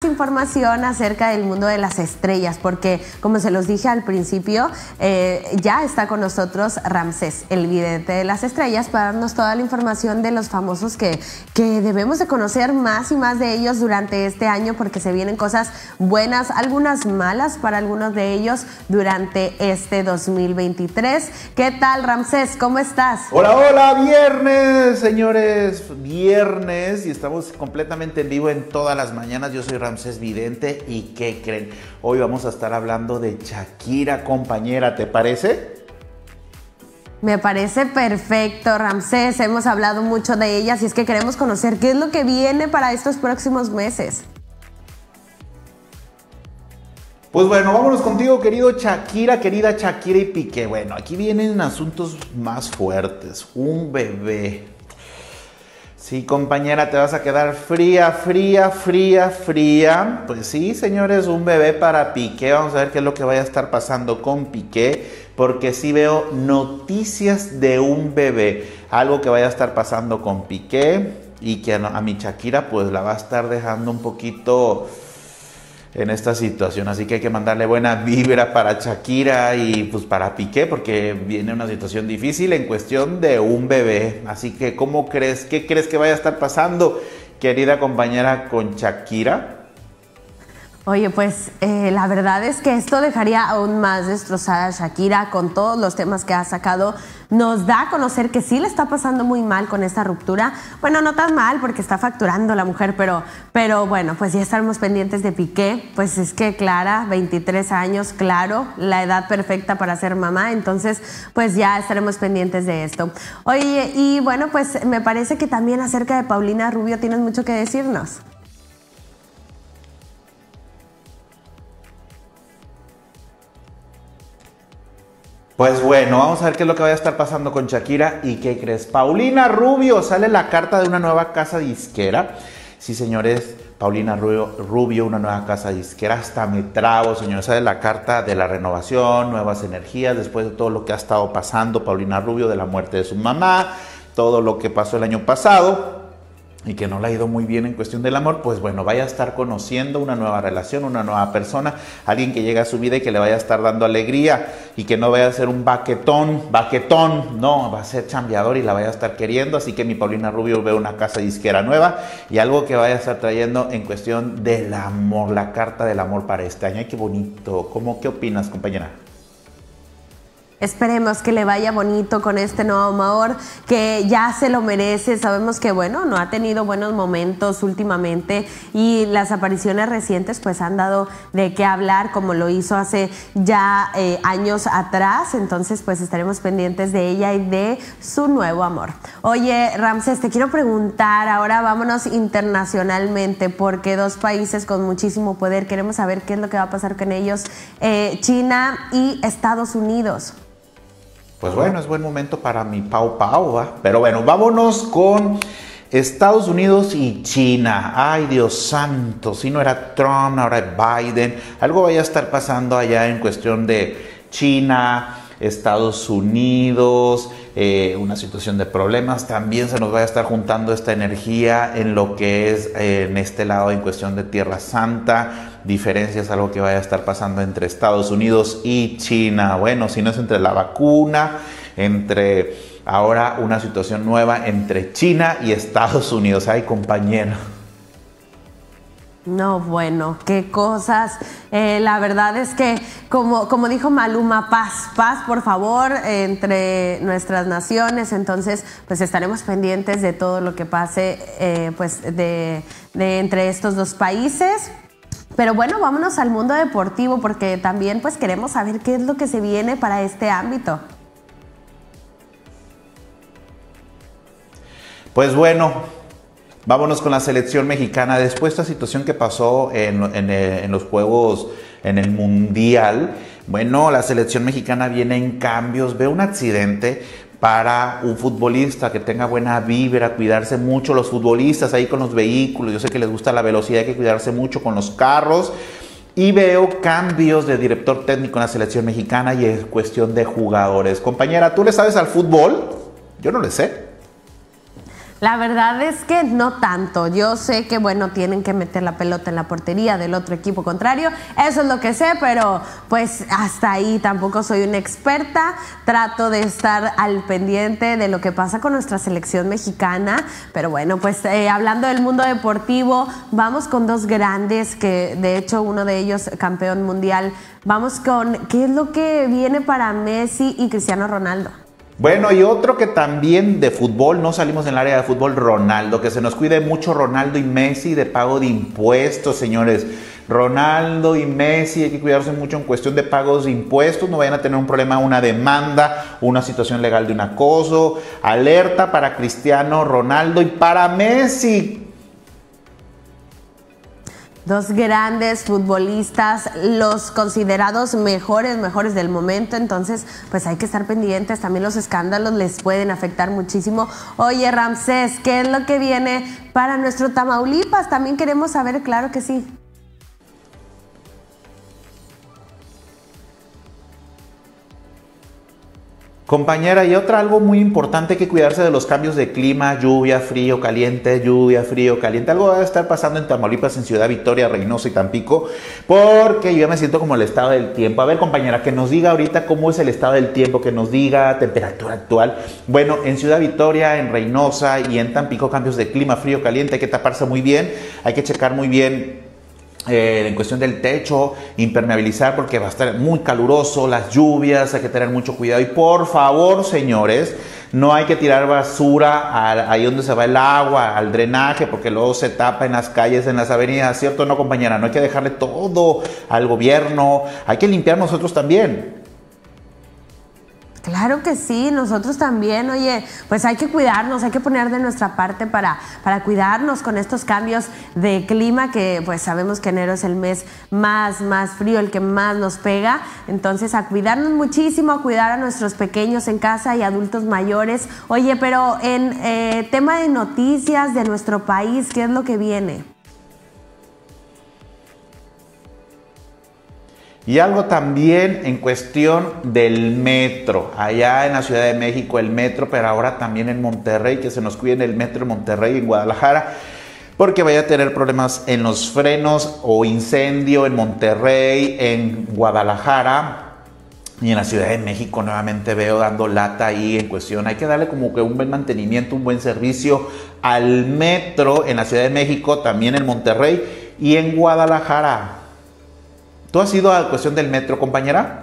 información acerca del mundo de las estrellas, porque como se los dije al principio, ya está con nosotros Ramsés, el vidente de las estrellas, para darnos toda la información de los famosos que debemos de conocer más y más de ellos durante este año, porque se vienen cosas buenas, algunas malas para algunos de ellos durante este 2023. ¿Qué tal, Ramsés? ¿Cómo estás? Hola, hola, viernes, señores, viernes, y estamos completamente en vivo en todas las mañanas. Yo soy Ramsés Vidente, y ¿qué creen? Hoy vamos a estar hablando de Shakira, compañera, ¿te parece? Me parece perfecto, Ramsés. Hemos hablado mucho de ellas y es que queremos conocer qué es lo que viene para estos próximos meses. Pues bueno, vámonos contigo, querida Shakira y Piqué. Bueno, aquí vienen asuntos más fuertes. Un bebé. Sí, compañera, te vas a quedar fría. Pues sí, señores, un bebé para Piqué. Vamos a ver qué es lo que vaya a estar pasando con Piqué, porque sí veo noticias de un bebé. Algo que vaya a estar pasando con Piqué y que a mi Shakira pues la va a estar dejando un poquito en esta situación, así que hay que mandarle buena vibra para Shakira y pues para Piqué, porque viene una situación difícil en cuestión de un bebé. Así que ¿cómo crees? ¿Qué crees que vaya a estar pasando, querida compañera, con Shakira? Oye, pues la verdad es que esto dejaría aún más destrozada a Shakira con todos los temas que ha sacado. Nos da a conocer que sí le está pasando muy mal con esta ruptura. Bueno, no tan mal porque está facturando la mujer, pero bueno, pues ya estaremos pendientes de Piqué. Pues es que Clara, 23 años, claro, la edad perfecta para ser mamá. Entonces, pues ya estaremos pendientes de esto. Oye, y bueno, pues me parece que también acerca de Paulina Rubio tienes mucho que decirnos. Pues bueno, vamos a ver qué es lo que vaya a estar pasando con Shakira. ¿Y qué crees? Paulina Rubio, sale la carta de una nueva casa disquera. Sí, señores, Paulina Rubio, una nueva casa disquera. Hasta me trabo, señores. Sale la carta de la renovación, nuevas energías, después de todo lo que ha estado pasando Paulina Rubio, de la muerte de su mamá, todo lo que pasó el año pasado y que no le ha ido muy bien en cuestión del amor. Pues bueno, vaya a estar conociendo una nueva relación, una nueva persona, alguien que llega a su vida y que le vaya a estar dando alegría, y que no vaya a ser un baquetón, no, va a ser chambeador y la vaya a estar queriendo. Así que mi Paulina Rubio ve una casa disquera nueva y algo que vaya a estar trayendo en cuestión del amor, la carta del amor para este año. Ay, qué bonito. ¿Qué opinas, compañera? Esperemos que le vaya bonito con este nuevo amor, que ya se lo merece. Sabemos que, bueno, no ha tenido buenos momentos últimamente y las apariciones recientes pues han dado de qué hablar, como lo hizo hace ya años atrás. Entonces pues estaremos pendientes de ella y de su nuevo amor. Oye, Ramsés, te quiero preguntar, ahora vámonos internacionalmente, porque dos países con muchísimo poder, queremos saber qué es lo que va a pasar con ellos, China y Estados Unidos. Pues bueno, es buen momento para mi Pau, ¿va? Pero bueno, vámonos con Estados Unidos y China. Ay, Dios santo, si no era Trump, ahora es Biden. Algo vaya a estar pasando allá en cuestión de China, Estados Unidos, una situación de problemas. También se nos va a estar juntando esta energía en lo que es en este lado en cuestión de Tierra Santa. Diferencias, algo que vaya a estar pasando entre Estados Unidos y China. Bueno, si no es entre la vacuna, entre ahora una situación nueva entre China y Estados Unidos. Ay, compañero. No, bueno, qué cosas. La verdad es que, como dijo Maluma, paz, por favor, entre nuestras naciones. Entonces, pues estaremos pendientes de todo lo que pase, pues de entre estos dos países. Pero bueno, vámonos al mundo deportivo, porque también pues queremos saber qué es lo que se viene para este ámbito. Pues bueno, vámonos con la selección mexicana. Después de esta situación que pasó en los Juegos, en el Mundial, bueno, la selección mexicana viene en cambios. Ve un accidente para un futbolista, que tenga buena vibra, cuidarse mucho los futbolistas ahí con los vehículos. Yo sé que les gusta la velocidad, hay que cuidarse mucho con los carros. Y veo cambios de director técnico en la selección mexicana y es cuestión de jugadores. Compañera, ¿tú le sabes al fútbol? Yo no le sé. La verdad es que no tanto. Yo sé que, bueno, tienen que meter la pelota en la portería del otro equipo contrario. Eso es lo que sé, pero pues hasta ahí. Tampoco soy una experta. Trato de estar al pendiente de lo que pasa con nuestra selección mexicana. Pero bueno, pues hablando del mundo deportivo, vamos con dos grandes, que de hecho uno de ellos campeón mundial. Vamos con qué es lo que viene para Messi y Cristiano Ronaldo. Bueno, y otro que también de fútbol, no salimos en el área de fútbol, Ronaldo, que se nos cuide mucho Ronaldo y Messi de pago de impuestos, señores. Ronaldo y Messi, hay que cuidarse mucho en cuestión de pagos de impuestos, no vayan a tener un problema, una demanda, una situación legal de un acoso. Alerta para Cristiano Ronaldo y para Messi. Dos grandes futbolistas, los considerados mejores del momento, entonces pues hay que estar pendientes, también los escándalos les pueden afectar muchísimo. Oye, Ramsés, ¿qué es lo que viene para nuestro Tamaulipas? También queremos saber, claro que sí. Compañera, y algo muy importante, hay que cuidarse de los cambios de clima, lluvia, frío, caliente, lluvia, frío, caliente. Algo va a estar pasando en Tamaulipas, en Ciudad Victoria, Reynosa y Tampico, porque yo ya me siento como el estado del tiempo. A ver, compañera, que nos diga ahorita cómo es el estado del tiempo, que nos diga temperatura actual. Bueno, en Ciudad Victoria, en Reynosa y en Tampico, cambios de clima, frío, caliente, hay que taparse muy bien, hay que checar muy bien en cuestión del techo, impermeabilizar porque va a estar muy caluroso, las lluvias, hay que tener mucho cuidado. Y por favor, señores, no hay que tirar basura ahí donde se va el agua, al drenaje, porque luego se tapa en las calles, en las avenidas, ¿cierto? No, compañera, no hay que dejarle todo al gobierno, hay que limpiar nosotros también. Claro que sí, nosotros también, oye, pues hay que cuidarnos, hay que poner de nuestra parte para cuidarnos con estos cambios de clima, que pues sabemos que enero es el mes más frío, el que más nos pega. Entonces a cuidarnos muchísimo, a cuidar a nuestros pequeños en casa y adultos mayores. Oye, pero en tema de noticias de nuestro país, ¿qué es lo que viene? Y algo también en cuestión del metro, allá en la Ciudad de México el metro, pero ahora también en Monterrey, que se nos cuiden el metro en Monterrey, en Guadalajara, porque vaya a tener problemas en los frenos o incendio en Monterrey, en Guadalajara. Y en la Ciudad de México nuevamente veo dando lata ahí en cuestión. Hay que darle como que un buen mantenimiento, un buen servicio al metro en la Ciudad de México, también en Monterrey y en Guadalajara. ¿Tú has ido a cuestión del metro, compañera?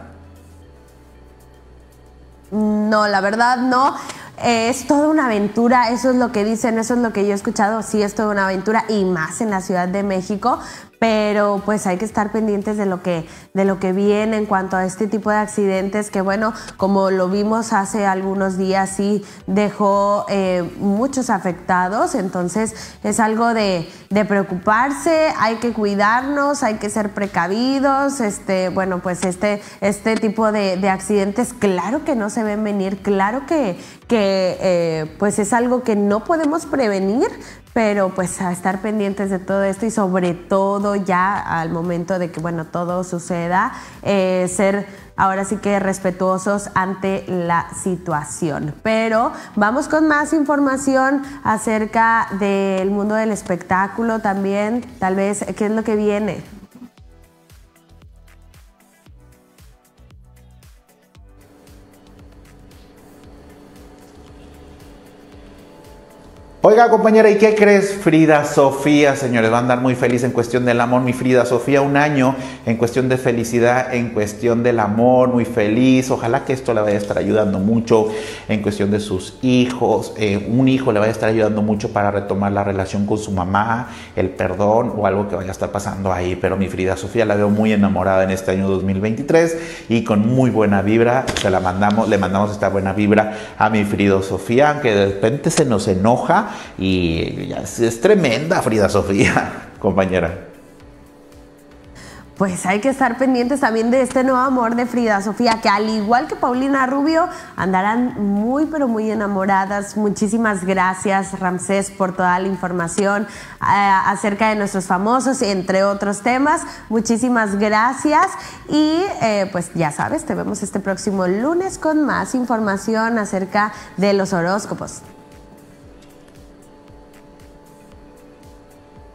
No, la verdad no. Es toda una aventura, eso es lo que dicen, eso es lo que yo he escuchado. Sí, es toda una aventura y más en la Ciudad de México. Pero pues hay que estar pendientes de lo que viene en cuanto a este tipo de accidentes, que bueno, como lo vimos hace algunos días, sí dejó muchos afectados. Entonces es algo de preocuparse, hay que cuidarnos, hay que ser precavidos. Bueno, pues este tipo de accidentes, claro que no se ven venir, claro que pues es algo que no podemos prevenir, pero pues a estar pendientes de todo esto y sobre todo ya al momento de que, bueno, todo suceda, ser ahora sí que respetuosos ante la situación. Pero vamos con más información acerca del mundo del espectáculo también, tal vez, ¿qué es lo que viene? Oiga, compañera, ¿y qué crees? Frida Sofía, señores, va a andar muy feliz en cuestión del amor. Mi Frida Sofía, un año en cuestión de felicidad, en cuestión del amor, muy feliz. Ojalá que esto le vaya a estar ayudando mucho en cuestión de sus hijos. Un hijo le vaya a estar ayudando mucho para retomar la relación con su mamá, el perdón o algo que vaya a estar pasando ahí. Pero mi Frida Sofía la veo muy enamorada en este año 2023 y con muy buena vibra. Le mandamos esta buena vibra a mi Frida Sofía, aunque de repente se nos enoja. Y es tremenda Frida Sofía, compañera. Pues hay que estar pendientes también de este nuevo amor de Frida Sofía, que al igual que Paulina Rubio, andarán muy pero muy enamoradas. Muchísimas gracias, Ramsés, por toda la información acerca de nuestros famosos, entre otros temas. Muchísimas gracias y pues ya sabes, te vemos este próximo lunes con más información acerca de los horóscopos.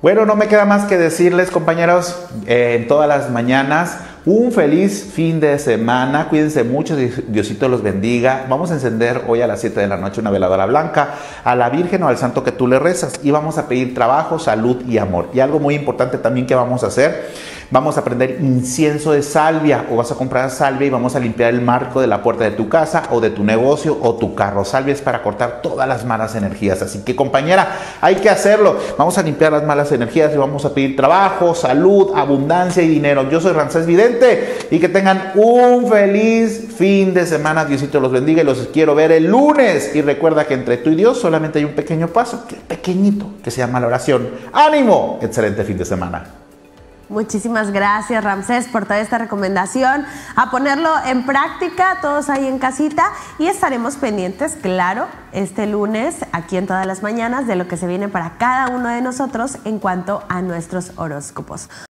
Bueno, no me queda más que decirles, compañeros, en todas las mañanas, un feliz fin de semana. Cuídense mucho, Diosito los bendiga. Vamos a encender hoy a las 7 de la noche una veladora blanca a la Virgen o al santo que tú le rezas. Y vamos a pedir trabajo, salud y amor. Y algo muy importante también que vamos a hacer, vamos a prender incienso de salvia, o vas a comprar salvia y vamos a limpiar el marco de la puerta de tu casa o de tu negocio o tu carro. Salvia es para cortar todas las malas energías. Así que, compañera, hay que hacerlo. Vamos a limpiar las malas energías y vamos a pedir trabajo, salud, abundancia y dinero. Yo soy Ramsés Vidente y que tengan un feliz fin de semana. Diosito los bendiga y los quiero ver el lunes. Y recuerda que entre tú y Dios solamente hay un pequeño paso, que es pequeñito, que se llama la oración. ¡Ánimo! Excelente fin de semana. Muchísimas gracias, Ramsés, por toda esta recomendación. A ponerlo en práctica, todos ahí en casita, y estaremos pendientes, claro, este lunes, aquí en Todas las Mañanas, de lo que se viene para cada uno de nosotros en cuanto a nuestros horóscopos.